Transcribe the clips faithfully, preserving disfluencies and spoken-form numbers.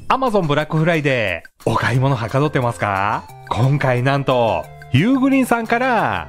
Amazon ブラックフライデー、お買い物はかどってますか？今回なんと、ユーグリーンさんから、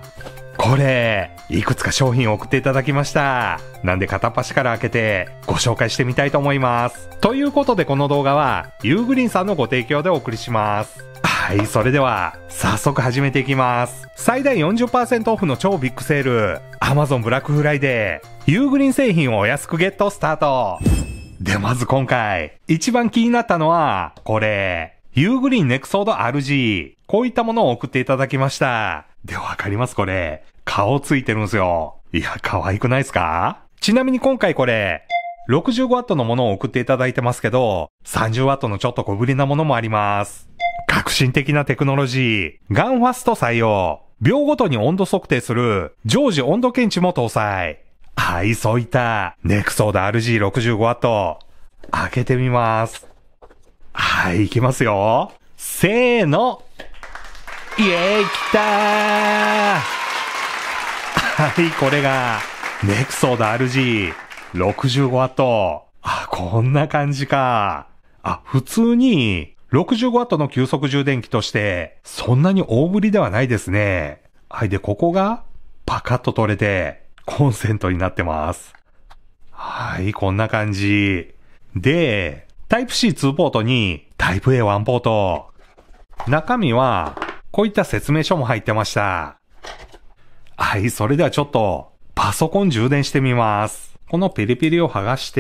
これ、いくつか商品を送っていただきました。なんで片っ端から開けてご紹介してみたいと思います。ということでこの動画は、ユーグリーンさんのご提供でお送りします。はい、それでは、早速始めていきます。最大 よんじゅっパーセント オフの超ビッグセール、Amazon ブラックフライデー、ユーグリーン製品をお安くゲットスタート。で、まず今回、一番気になったのは、これ、ユーグリーンネクソード アールジー。こういったものを送っていただきました。で、わかりますこれ。顔ついてるんですよ。いや、可愛くないですか？ちなみに今回これ、ろくじゅうごワット のものを送っていただいてますけど、さんじゅうワット のちょっと小ぶりなものもあります。革新的なテクノロジー、ガンファスト採用。秒ごとに温度測定する、常時温度検知も搭載。はい、そういった、ネクソード アールジーろくじゅうごワット。開けてみます。はい、いきますよ。せーの。イエーイ、来たー。はい、これが、ネクソード アールジーろくじゅうごワット。あ、こんな感じか。あ、普通に、ろくじゅうごワットの急速充電器として、そんなに大ぶりではないですね。はい、で、ここが、パカッと取れて、コンセントになってます。はい、こんな感じ。で、タイプシーツー ポートに、タイプ エーワン ポート。中身は、こういった説明書も入ってました。はい、それではちょっと、パソコン充電してみます。このピリピリを剥がして、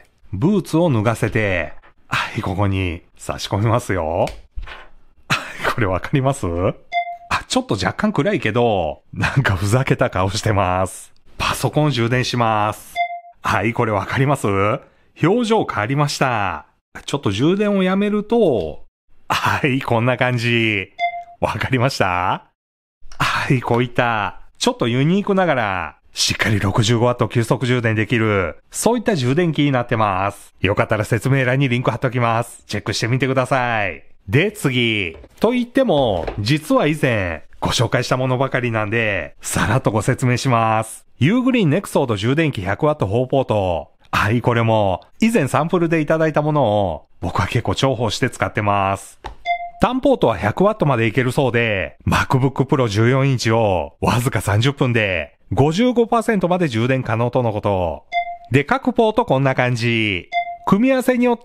ブーツを脱がせて、はい、ここに差し込みますよ。これわかります？あ、ちょっと若干暗いけど、なんかふざけた顔してます。パソコン充電します。はい、これわかります？表情変わりました。ちょっと充電をやめると、はい、こんな感じ。わかりました？はい、こういった、ちょっとユニークながら、しっかり ろくじゅうごワット 急速充電できる、そういった充電器になってます。よかったら説明欄にリンク貼っときます。チェックしてみてください。で、次。と言っても、実は以前、ご紹介したものばかりなんで、さらっとご説明します。ユーグリーンネクソード充電器 ひゃくワット フォーポート。はい、これも、以前サンプルでいただいたものを、僕は結構重宝して使ってます。単ポートは ひゃくワット までいけるそうで、MacBook Pro じゅうよんインチをわずかさんじゅっぷんで ごじゅうごパーセント まで充電可能とのこと。で、各ポートこんな感じ。組み合わせによって、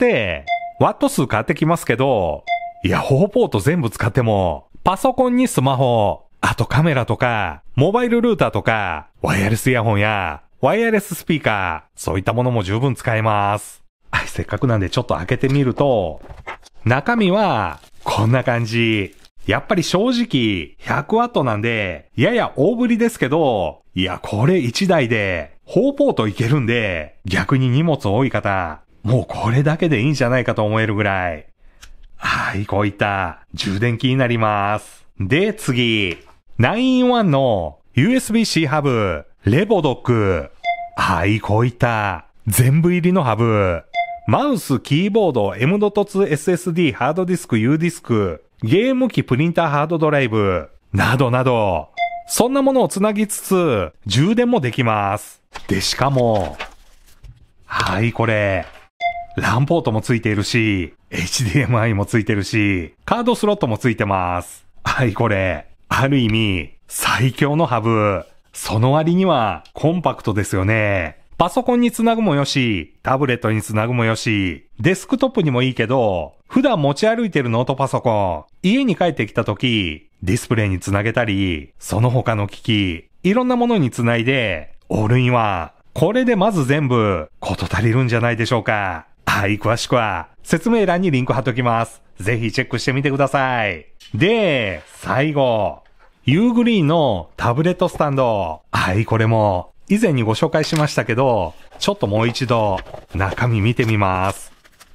ワット数変わってきますけど、いや、よんポート全部使っても、パソコンにスマホ、あとカメラとか、モバイルルーターとか、ワイヤレスイヤホンや、ワイヤレススピーカー、そういったものも十分使えます。はい、せっかくなんでちょっと開けてみると、中身は、こんな感じ。やっぱり正直、ひゃくワット なんで、やや大ぶりですけど、いや、これいちだいで、よんポートいけるんで、逆に荷物多い方、もうこれだけでいいんじゃないかと思えるぐらい。はい、こういった充電器になります。で、次。ナインインワン の ユーエスビーC ハブ、レボドック。はい、こういった全部入りのハブ。マウス、キーボード、エムドットツーエスエスディー、ハードディスク、U ディスク、ゲーム機、プリンター、ハードドライブ、などなど、そんなものをつなぎつつ、充電もできます。で、しかも、はい、これ、ランポートもついているし、エイチディーエムアイ もついてるし、カードスロットもついてます。はい、これ、ある意味、最強のハブ。その割には、コンパクトですよね。パソコンにつなぐもよし、タブレットにつなぐもよし、デスクトップにもいいけど、普段持ち歩いてるノートパソコン、家に帰ってきた時、ディスプレイにつなげたり、その他の機器、いろんなものにつないで、オールインワン。これでまず全部、こと足りるんじゃないでしょうか。はい、詳しくは、説明欄にリンク貼っときます。ぜひチェックしてみてください。で、最後。ユーグリーンのタブレットスタンド。はい、これも、以前にご紹介しましたけど、ちょっともう一度、中身見てみます。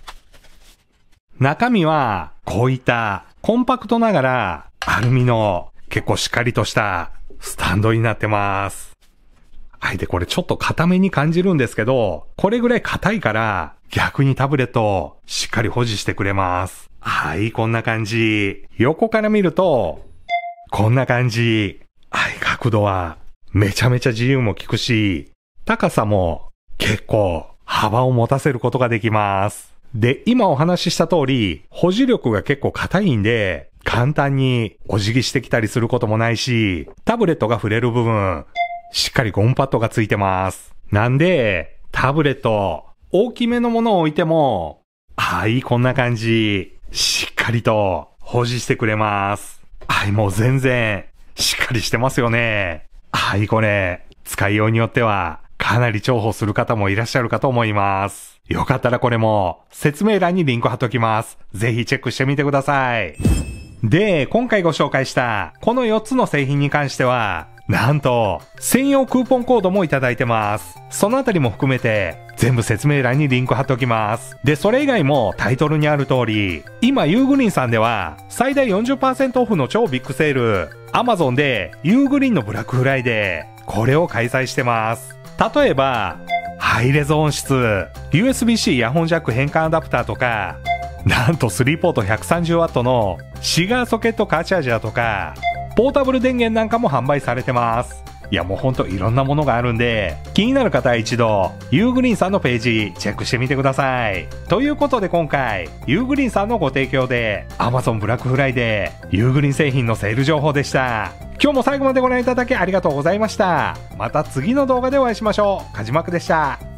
中身は、こういった、コンパクトながら、アルミの、結構しっかりとした、スタンドになってます。はい、で、これちょっと硬めに感じるんですけど、これぐらい硬いから、逆にタブレットを、しっかり保持してくれます。はい、こんな感じ。横から見ると、こんな感じ。はい、角度は、めちゃめちゃ自由も利くし、高さも結構幅を持たせることができます。 で、今お話しした通り、保持力が結構硬いんで、簡単にお辞儀してきたりすることもないし、タブレットが触れる部分、しっかりゴムパッドがついてます。なんで、タブレット、大きめのものを置いても、はい、こんな感じ。しっかりと保持してくれます。はい、もう全然、しっかりしてますよね。はい、これ、使いようによっては、かなり重宝する方もいらっしゃるかと思います。よかったらこれも、説明欄にリンク貼っときます。ぜひチェックしてみてください。で、今回ご紹介した、このよっつの製品に関しては、なんと、専用クーポンコードもいただいてます。そのあたりも含めて、全部説明欄にリンク貼っておきます。で、それ以外もタイトルにある通り、今ユーグリーンさんでは、最大 よんじゅっパーセント オフの超ビッグセール、Amazon でユーグリーンのブラックフライデー、これを開催してます。例えば、ハイレゾ音質、ユーエスビー-C イヤホンジャック変換アダプターとか、なんとスリーポート ひゃくさんじゅうワット のシガーソケットカーチャージャーとか、ポータブル電源なんかも販売されてます。いやもうほんといろんなものがあるんで、気になる方は一度、ユーグリーンさんのページチェックしてみてください。ということで今回、ユーグリーンさんのご提供で、Amazon ブラックフライデー、ユーグリーン製品のセール情報でした。今日も最後までご覧いただきありがとうございました。また次の動画でお会いしましょう。かじまくでした。